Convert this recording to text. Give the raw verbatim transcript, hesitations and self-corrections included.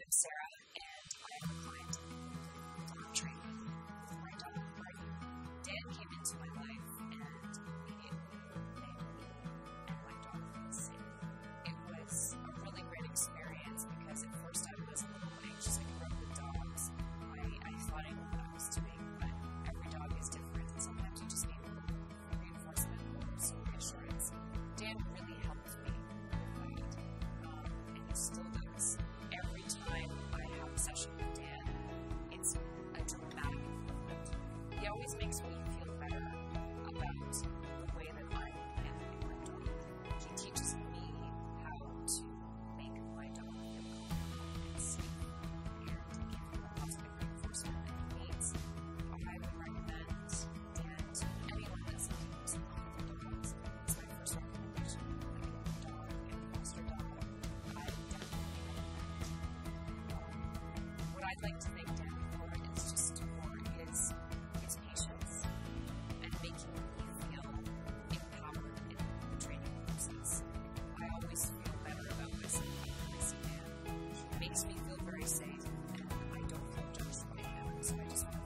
name's Sarah, and I'm a client in dog training with my dog, Marty. Dan came into my life and immediately made me and my dog feel safe. It was a really great experience because at first I was a little anxious. I grew up with dogs. I, I thought I knew what I was doing, but every dog is different, and sometimes you just need a little reinforcement or some reassurance. Dan really helped me with that, um, and he still does. Every time I have a session with Dan, it's a dramatic improvement. He always makes me feel better about the way that I'm handling my dog. He teaches me how to make my dog feel comfortable and safe, and give him the positive reinforcement that he needs. I would recommend Dan to anyone that's looking for something with their dogs. It's my first recommendation for getting a dog and a foster dog. I definitely What I'd like to thank Dan for is just for his, his patience and making me feel empowered in the training process. I always feel better about myself when I see Dan. He makes me feel very safe, and I don't feel judged by him, so I just want